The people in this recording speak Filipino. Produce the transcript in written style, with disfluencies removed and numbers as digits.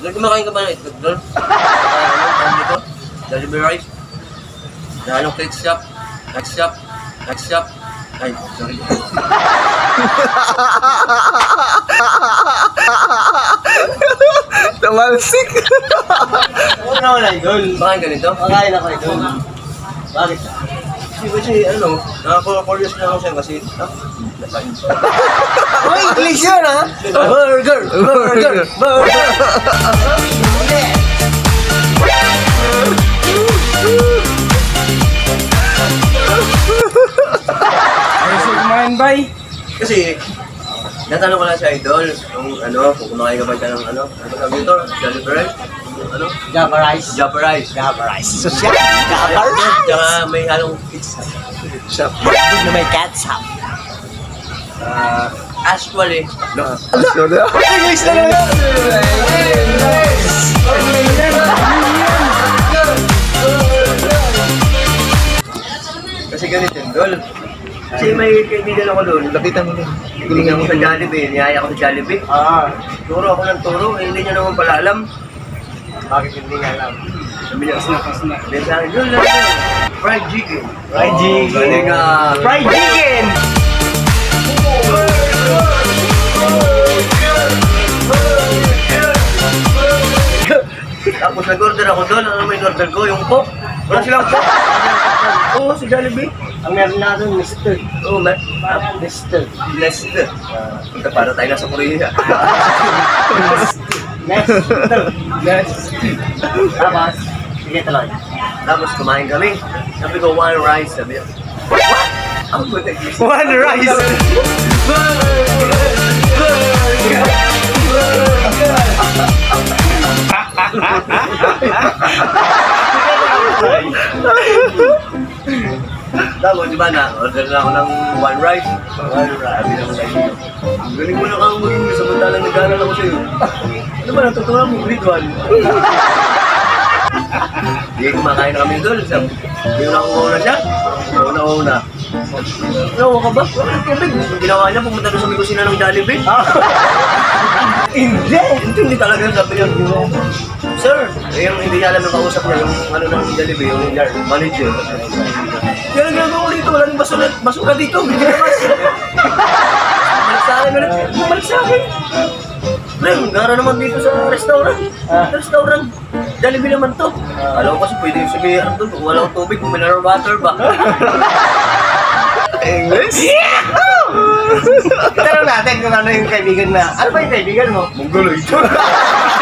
Kumakain ka ba ng itlog doon? Ano dito? Jollibee rice? Na anong cake shop? Next shop? Ay, sorry. Tamalsik. Oo naman, idol. Kumakain ka nito? Makain ako, idol. Bakit? Kasi ano, nakaka-curious na ako siya kasi, Oh, English yun, ha? Burger! Ayos yung kumain, bay. kasi, natanong ko lang sa idol, kung ano, kung kumakain ka ba ka ng ano sabi ito, Jollibee rice? Ano? Java rice. Java rice. Java rice. Social. Java rice. Tsaka may halong pizza. Good na may ketchup. Actually, no. English na naman. Kasi ganito yun, Dol. Kasi may kaibigan ako doon. Lapitan mo din. Kaibigan ko sa Jollibee. Niyaya ko sa Jollibee. Turo ako ng turo. Hindi niya naman pala alam. Bakit hindi nga alam? Sabi niya, sabi sa akin, Dol, fried chicken. Fried chicken. Galing nga. Fried chicken! Tapos nag-order ako doon. Ano may order ko? Yung Coke. Wala silang Coke. Oo, si Jollibee. Ang meron na doon, Mr. Oo, Mr. Blessed. Para tayo nasa Korea. Tapos, sige tuloy. Tapos kumain kami. Sabi ko, one rice. Sabi niya, what? Ang butik. One rice! Tapos, di ba na, order na ako ng one rice. One rice. Sabi naman sa inyo, ang galing mo na kang mag-English samantalang nag-aaral ako sa'yo. Ano ba, natutunan mo? Grade 1. Hindi, kumakain na kami doon. Sabi, hindi ko nakuha siya. Una. Nakuha ka ba? Ang ginawa niya, pumunta doon sa may kusina ng Jollibee. Hindi talaga sabi niya. Sir, yung hindi niya alam na kausap niya, yung ano ng Jollibee, yung manager. Yan ang ginagawa ko dito, walang basura dito. Bumalik sa akin. Pre, gara naman dito sa restaurant. Jollibee naman to. Alam ko kasi pwede yung sabihin doon, kung wala akong tubig, kung mineral water ba? English? Tanong natin kung ano yung kaibigan na. Ano ba yung kaibigan mo? Mongoloid.